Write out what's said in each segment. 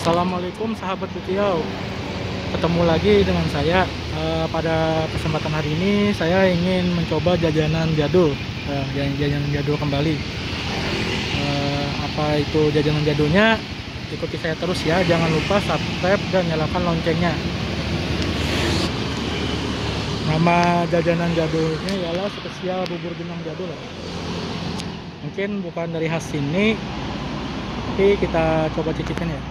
Assalamualaikum sahabat Butiau. Ketemu lagi dengan saya. Pada kesempatan hari ini saya ingin mencoba jajanan jadul, jajanan jadul kembali. Apa itu jajanan jadulnya? Ikuti saya terus ya. Jangan lupa subscribe dan nyalakan loncengnya. Nama jajanan jadulnya ialah spesial bubur jenang jadul. Mungkin bukan dari khas sini, tapi kita coba cicipin ya.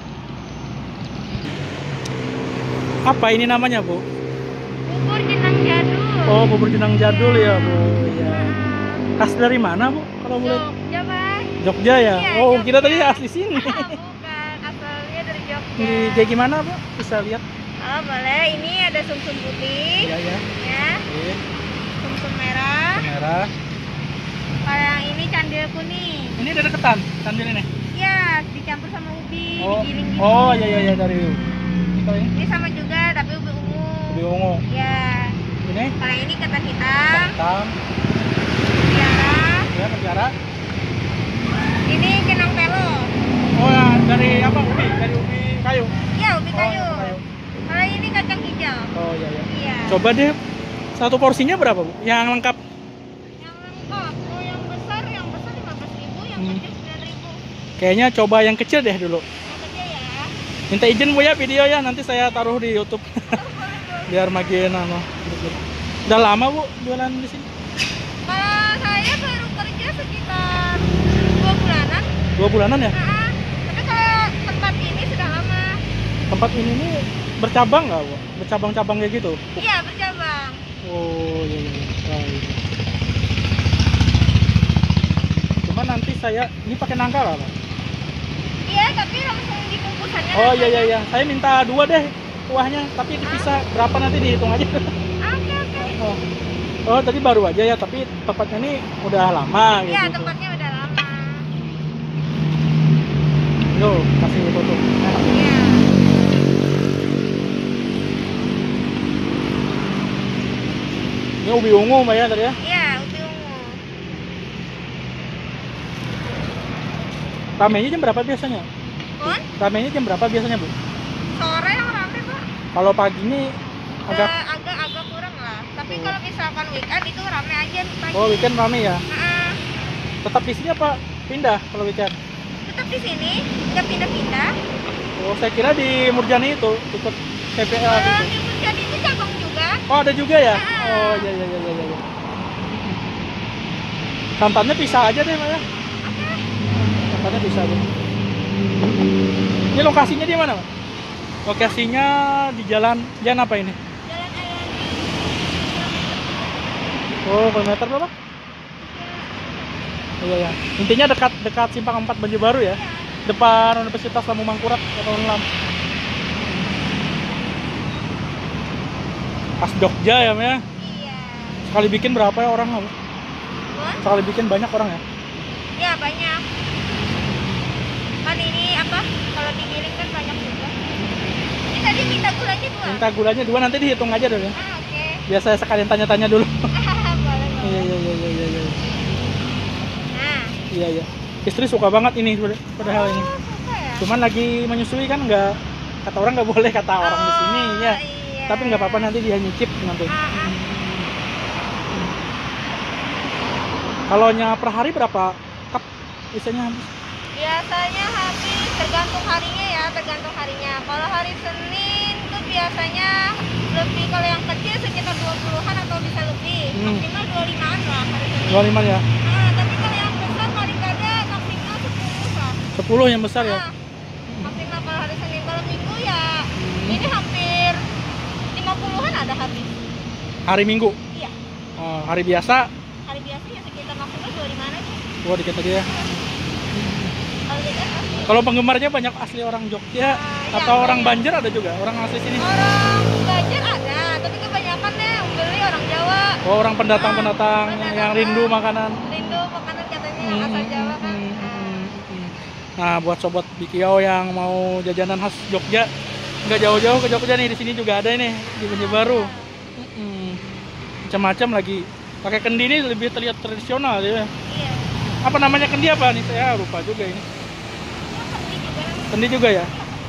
Apa ini namanya, Bu? Bubur jenang jadul. Oh, bubur jenang jadul ya, Bu. Ya. Khas dari mana, Bu? Kalau boleh? Jogja, Bang. Jogja ya? Iya, Oh, Jogja. kita tadi asli sini. Bukan, asalnya dari Jogja. Ini kayak gimana, Bu? Bisa lihat? Oh, boleh. Ini ada sumsum putih. Iya, ya. Ya. Oke. Sumsum merah. Merah. Kalau yang ini candil kuning. Ini ada ketan, candil ini. Ya, dicampur sama ubi, Oh, digiling gitu. oh ya ya ya dari ini kalau ini Ini sama juga, tapi ubi ungu. lebih ungu. Ya. Ini Kalau yang ini ketan hitam, hitam. biara. Ya, penjara. Ini kenang telo. Oh ya, dari apa? Ubi, dari ubi kayu. Ya, ubi Oh, kayu. ubi kayu. Kalau ini kacang hijau. Oh ya ya. Iya. Coba deh, satu porsinya berapa, Bu? Yang lengkap. Yang lengkap, oh yang besar 15.000, yang kecil 9.000. Kayaknya coba yang kecil deh dulu. Yang kecil ya. Minta izin, Bu, ya video ya, nanti saya taruh di YouTube. Biar makin Udah lama, Bu, jualan di sini? Kalau saya baru kerja sekitar 2 bulanan. 2 bulanan ya? Nah, tapi kalau tempat ini sudah lama. Tempat ini nih bercabang nggak, Bu? Bercabang-cabang kayak gitu? Iya, bercabang. Oh iya iya. Wah, iya. Cuma nanti saya ini pakai nangka lah, Pak? Iya, tapi langsung di bungkusannya. Oh iya iya iya. Saya minta 2 deh kuahnya, tapi dipisah. Berapa nanti dihitung aja. Oke, oke. Oh. Oh, tadi baru aja ya, tapi tempatnya ini udah lama Iya, gitu. tempatnya udah lama. Yo, kasih foto. Iya. Ini ubi ungu, Mbak ya tadi ya? Iya, ubi ungu. Ramenya jam berapa biasanya? Pun Ramenya jam berapa biasanya, Bu? sore yang rame, Pak. Kalau pagi ini agak Agak kurang lah. Tapi kalau misalkan weekend itu rame aja pagi. oh weekend rame ya. Nah, Tetap di sini apa pindah kalau weekend? tetap di sini, nggak pindah-pindah. Oh, saya kira di Murjani itu ikut PPL Kalau gitu. di Murjani itu cabang juga. Oh, ada juga ya? Oh, iya iya iya iya iya. Santannya pisah aja deh, Mbak ya. Santannya pisah aja. Ini lokasinya di mana, Pak? Lokasinya di jalan apa ini? Jalan Ayani. Oh, kilometer berapa? Iya ya. Intinya dekat Simpang 4 Banjar Baru ya. Depan Universitas Lamu Mangkurat atau Unlam. Pas Jogja ya, Mbak ya. Iya. Sekali bikin berapa ya orang? Wah, Sekali bikin banyak orang ya? ya banyak. Kan ini apa? Kalau digiling kan banyak juga. Ini tadi minta gulanya 2. Minta gulanya 2, nanti dihitung aja dulu ya. Oke. Biar saya sekalian tanya-tanya dulu. Boleh, Iya boleh. iya iya iya iya. Nah, Iya iya. Istri suka banget ini padahal ini. suka ya? Cuman lagi menyusui kan nggak, kata orang nggak boleh, kata orang di sini ya. Iya. Tapi nggak apa-apa, nanti dia nyicip nanti. Ah. Kalau per hari berapa cup biasanya habis? Biasanya habis tergantung harinya ya, tergantung harinya. Kalau hari Senin tuh biasanya lebih, kalau yang kecil sekitar 20-an atau bisa lebih. Maksimal 25-an lah hari Senin. 25 ya? Nah, tapi kalau yang besar paling kada maksimal 10 lah. 10 yang besar ya? Nah, maksimal kalau hari Senin. Kalau Minggu ya ini hampir 50-an ada habis. Hari Minggu? Iya. Hari biasa? Hari biasa ya sekitar maksimal 25-an aja. Wah, dikit aja ya. Kalau weekend pasti. Kalau penggemarnya banyak asli orang Jogja Iya, atau orang banyak. Banjar ada juga? Orang asli sini? Orang Banjar ada, tapi kebanyakan deh yang beli orang Jawa. Oh, orang pendatang-pendatang Pendatang. yang rindu makanan. Rindu makanan katanya yang asal Jawa kan. Nah, buat sobat Bikiau yang mau jajanan khas Jogja, nggak jauh-jauh ke Jogja nih, di sini juga ada ini di Banjar Baru. Macam-macam lagi. Pakai kendi ini lebih terlihat tradisional ya. Iya. Apa namanya kendi apa nih? Saya lupa juga ini. Kendi juga. Kendi juga ya?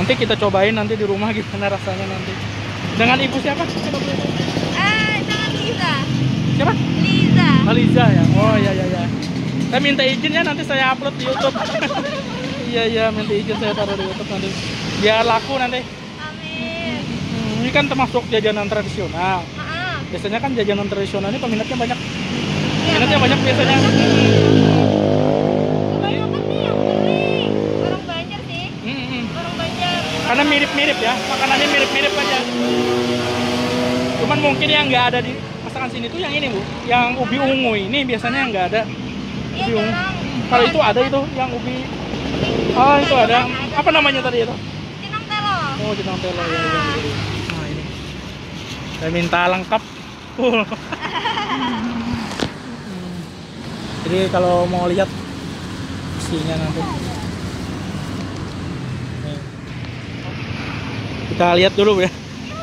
Nanti kita cobain nanti di rumah gimana rasanya nanti. Dengan ibu siapa? Coba boleh tahu? Dengan Liza. Siapa? Liza. Aliza ya. Oh iya iya ya. Saya minta izin ya nanti saya upload di YouTube. Iya iya, minta izin saya taruh di YouTube nanti. Biar laku nanti. Amin. Ini kan termasuk jajanan tradisional. Heeh. Biasanya kan jajanan tradisional ini peminatnya banyak. Iya, Peminatnya banyak biasanya. kebanyakan nih yang beli orang Banjar sih. Orang Banjar. Karena mirip-mirip ya, makanannya mirip-mirip aja. Cuman mungkin yang nggak ada di masakan sini tuh yang ini bu, yang ubi ungu ini biasanya yang nggak ada. Iya, Ubi ungu. jarang. Kalau itu ada itu yang ubi. Oh itu ada. Apa namanya tadi itu? Cinang telo. Oh jenang telo ya. Nah ini. Saya minta lengkap. Full. Jadi kalau mau lihat isinya nanti. Nih. Kita lihat dulu ya.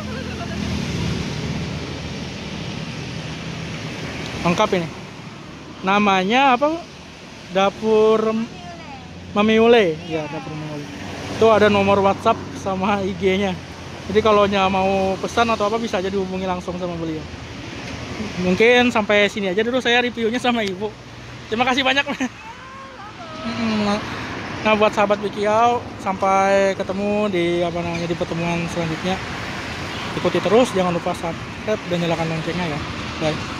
Lengkap ini. Namanya apa? Dapur Mami Ule. Ya, Dapur Mami Ule. Itu ada nomor WhatsApp sama IG-nya. Jadi kalau mau pesan atau apa bisa aja dihubungi langsung sama beliau. Mungkin sampai sini aja dulu saya reviewnya sama Ibu. Terima kasih banyak. Nah, buat sahabat Wikiau, sampai ketemu di di pertemuan selanjutnya. Ikuti terus, jangan lupa subscribe dan nyalakan loncengnya ya. Bye.